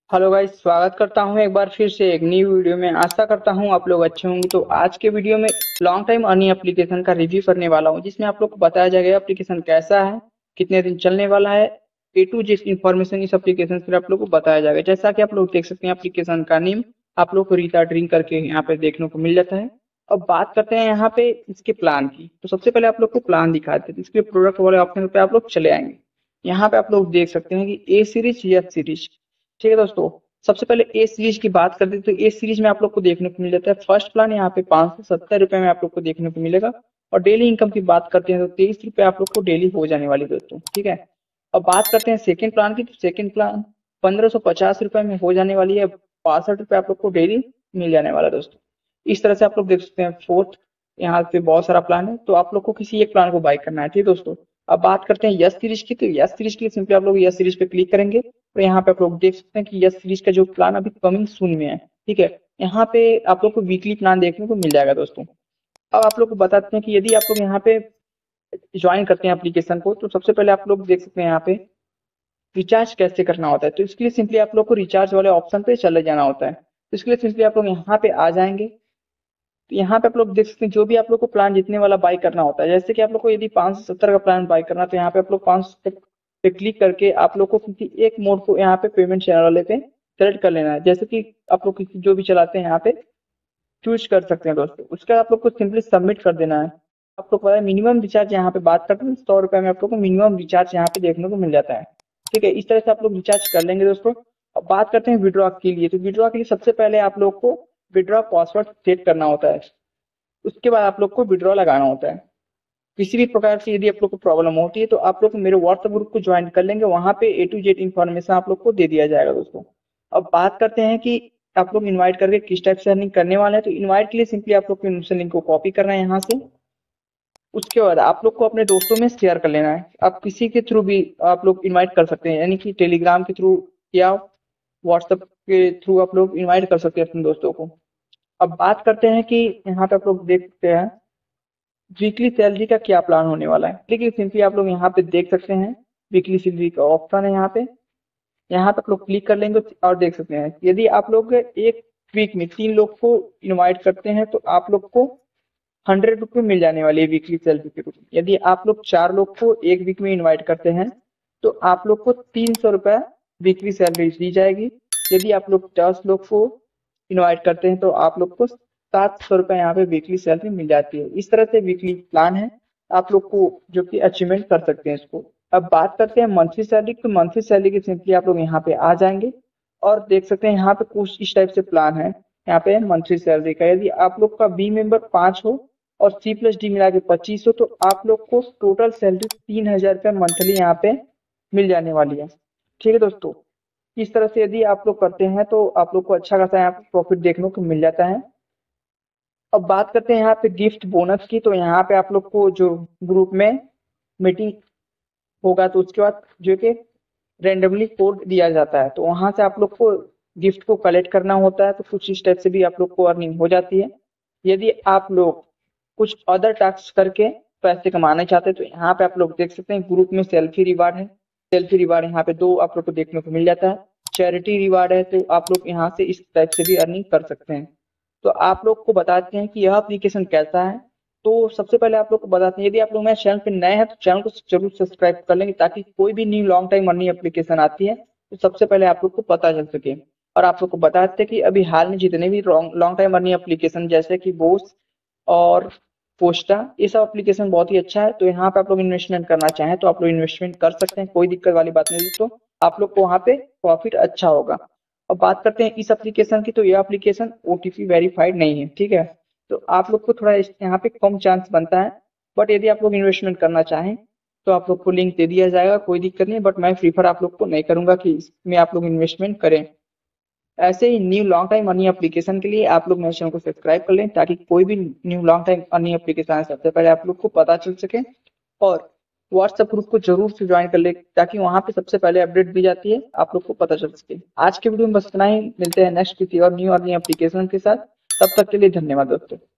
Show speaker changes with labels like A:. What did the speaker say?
A: Hello guys, स्वागत करता हूं एक बार फिर से एक न्यू वीडियो में। आशा करता हूं आप लोग अच्छे होंगे। तो आज के वीडियो में लॉन्ग टाइम अर्निंग एप्लीकेशन का रिव्यू करने वाला हूं, जिसमें आप लोग को बताया जाएगा एप्लीकेशन कैसा है, कितने दिन चलने वाला है। ए टू जेड इन्फॉर्मेशन इस एप्लीकेशन से आप लोग को बताया जाएगा। जैसा कि आप लोग देख सकते हैं, एप्लीकेशन का नेम आप लोग को रीता ड्रिंक करके यहाँ पे देखने को मिल जाता है। अब बात करते हैं यहाँ पे इसके प्लान की। तो सबसे पहले आप लोग को प्लान दिखाते हैं। इसके प्रोडक्ट वाले ऑप्शन पे आप लोग चले आएंगे। यहाँ पे आप लोग देख सकते हैं कि ए सीरीज, एफ सीरीज। ठीक है दोस्तों, सबसे पहले ए सीरीज की बात करते हैं। तो ए सीरीज में आप लोग को देखने को मिल जाता है फर्स्ट प्लान यहाँ पे 570 रुपए में आप लोग को देखने को मिलेगा। और डेली इनकम की बात करते हैं तो 23 रुपए आप लोग को डेली हो जाने वाली दोस्तों। ठीक है, अब बात करते हैं सेकंड प्लान की। तो सेकंड प्लान 1550 रुपए में हो जाने वाली है। 62 रुपए आप लोग को डेली मिल जाने वाला है दोस्तों। इस तरह से आप लोग देख सकते हैं। फोर्थ, यहाँ पे बहुत सारा प्लान है, तो आप लोग को किसी एक प्लान को बाय करना है। ठीक है दोस्तों, अब बात करते हैं यस सीरीज की। तो यस सीरीज की सिंपली आप लोग यस सीरीज पे क्लिक करेंगे। तो यहाँ पे आप लोग देख सकते हैं कि यस सीरीज का जो प्लान अभी कमिंग सून में है। ठीक है, यहाँ पे आप लोग को वीकली प्लान देखने को मिल जाएगा दोस्तों। अब आप लोग को बताते हैं कि यदि आप लोग यहाँ पे ज्वाइन करते हैं एप्लीकेशन को, तो सबसे पहले आप लोग देख सकते हैं यहाँ पे रिचार्ज कैसे करना होता है। तो इसके लिए सिंपली आप लोग को रिचार्ज वाले ऑप्शन पे चले जाना होता है। तो इसके लिए सिंपली आप लोग यहाँ पे आ जाएंगे। तो यहाँ पे आप लोग देख सकते हैं जो भी आप लोग को प्लान जितने वाला बाय करना होता है। जैसे कि आप लोग को यदि 570 का प्लान बाय करना है, तो यहाँ पे आप लोग 570 पे क्लिक करके आप लोग को किसी एक मोड को यहाँ पे पेमेंट चैनल वाले पे सेलेक्ट कर लेना है। जैसे कि आप लोग किसी जो भी चलाते हैं यहाँ पे चूज कर सकते हैं दोस्तों। उसका आप लोग को सिंपली सबमिट कर देना है। आप लोग को पता है मिनिमम रिचार्ज यहाँ पे बात करते हैं 100 रुपए में आप लोग को मिनिमम रिचार्ज यहाँ पे देखने को मिल जाता है। ठीक है, इस तरह से आप लोग रिचार्ज कर लेंगे दोस्तों। अब बात करते हैं विड्रॉ के लिए। तो विड्रॉ के लिए सबसे पहले आप लोग को विड्रॉ पासवर्ड सेट करना होता है। उसके बाद आप लोग को विड्रॉ लगाना होता है। किसी भी प्रकार से यदि आप लोग को प्रॉब्लम होती है तो आप लोग मेरे व्हाट्सएप ग्रुप को ज्वाइन कर लेंगे। वहां पे ए टू जेड इन्फॉर्मेशन आप लोग को दे दिया जाएगा दोस्तों। अब बात करते हैं कि आप लोग इनवाइट करके किस टाइप से अर्निंग करने वाले हैं। तो इनवाइट के लिए सिंपली आप लोग को इनविटेशन लिंक को कॉपी करना है यहाँ से। उसके बाद आप लोग को अपने दोस्तों में शेयर कर लेना है। आप किसी के थ्रू भी आप लोग इनवाइट कर सकते हैं, यानी कि टेलीग्राम के थ्रू या व्हाट्सएप के थ्रू आप लोग इनवाइट कर सकते हैं अपने दोस्तों को। अब बात करते हैं कि यहाँ पे आप लोग देख सकते हैं वीकली सैलरी का क्या प्लान होने वाला है। देखिए सिंपली आप लोग यहाँ पे देख सकते हैं वीकली सैलरी का ऑप्शन है। यहाँ पे आप लोग क्लिक कर लेंगे और देख सकते हैं यदि आप लोग एक वीक में 3 लोग को इनवाइट करते हैं तो आप लोग को 100 रुपये मिल जाने वाली है वीकली सैलरी के रूप में। यदि आप लोग 4 लोग को एक वीक में इनवाइट करते हैं तो आप लोग को 300 रुपये वीकली सैलरी दी जाएगी। यदि आप लोग 10 लोग को इनवाइट करते हैं तो आप लोग को 700 रुपये यहाँ पे वीकली सैलरी मिल जाती है। इस तरह से वीकली प्लान है आप लोग को जो कि अचीवमेंट कर सकते हैं इसको। अब बात करते हैं मंथली सैलरी। तो मंथली सैलरी की सिंपली आप लोग यहाँ पे आ जाएंगे और देख सकते हैं यहाँ पे कुछ इस टाइप से प्लान है। यहाँ पे मंथली सैलरी का यदि आप लोग का बी मेंबर 5 हो और सी प्लस डी मिला के 25 हो तो आप लोग को टोटल सैलरी 3000 रुपये मंथली यहाँ पे मिल जाने वाली है। ठीक है दोस्तों, इस तरह से यदि आप लोग करते हैं तो आप लोग को अच्छा खासा यहाँ पे प्रॉफिट देखने को मिल जाता है। अब बात करते हैं यहाँ पे गिफ्ट बोनस की। तो यहाँ पे आप लोग को जो ग्रुप में मीटिंग होगा तो उसके बाद जो कि रेंडमली कोड दिया जाता है, तो वहां से आप लोग को गिफ्ट को कलेक्ट करना होता है। तो कुछ इस टाइप से भी आप लोग को अर्निंग हो जाती है। यदि आप लोग कुछ अदर टास्क करके पैसे कमाना चाहते हैं तो यहाँ पे आप लोग देख सकते हैं ग्रुप में सेल्फी रिवार्ड है। सेल्फी रिवार्ड यहाँ पे 2 आप लोग को देखने को मिल जाता है। चैरिटी रिवार्ड है, तो आप लोग यहाँ से इस टाइप से भी अर्निंग कर सकते हैं। तो आप लोग को बताते हैं कि यह एप्लीकेशन कैसा है। तो सबसे पहले आप लोग को बताते हैं यदि आप लोग मेरे चैनल पे नए हैं तो चैनल को जरूर सब्सक्राइब कर लेंगे, ताकि कोई भी new long time earning application आती है तो सबसे पहले आप लोग को पता चल सके। और आप लोग को बताते हैं कि अभी हाल में जितने भी लॉन्ग टाइम अर्निंग एप्लीकेशन जैसे कि बोस और पोस्टा, ये सब एप्लीकेशन बहुत ही अच्छा है। तो यहाँ पे आप लोग इन्वेस्टमेंट करना चाहें तो आप लोग इन्वेस्टमेंट कर सकते हैं, कोई दिक्कत वाली बात नहीं दोस्तों। आप लोग को वहाँ पे प्रॉफिट अच्छा होगा। अब बात करते हैं इस एप्लीकेशन की। तो यह एप्लीकेशन ओटीपी वेरीफाइड नहीं है। ठीक है, तो आप लोग को थोड़ा यहाँ पे कम चांस बनता है। बट यदि आप लोग इन्वेस्टमेंट करना चाहें तो आप लोग को लिंक दे दिया जाएगा, कोई दिक्कत नहीं। बट मैं प्रीफर आप लोग को नहीं करूंगा कि इसमें आप लोग इन्वेस्टमेंट करें। ऐसे ही new long time earning application के लिए आप लोग मेरे चैनल को सब्सक्राइब कर लें, ताकि कोई भी new long time earning application आए सबसे पहले आप लोग को पता चल सके। और व्हाट्सएप ग्रुप को जरूर से ज्वाइन कर ले, ताकि वहां पे सबसे पहले अपडेट दी जाती है, आप लोग को पता चल सके। आज के वीडियो में बस इतना ही, मिलते हैं नेक्स्ट किसी और न्यू अर्निंग एप्लीकेशन के साथ। तब तक के लिए धन्यवाद दोस्तों।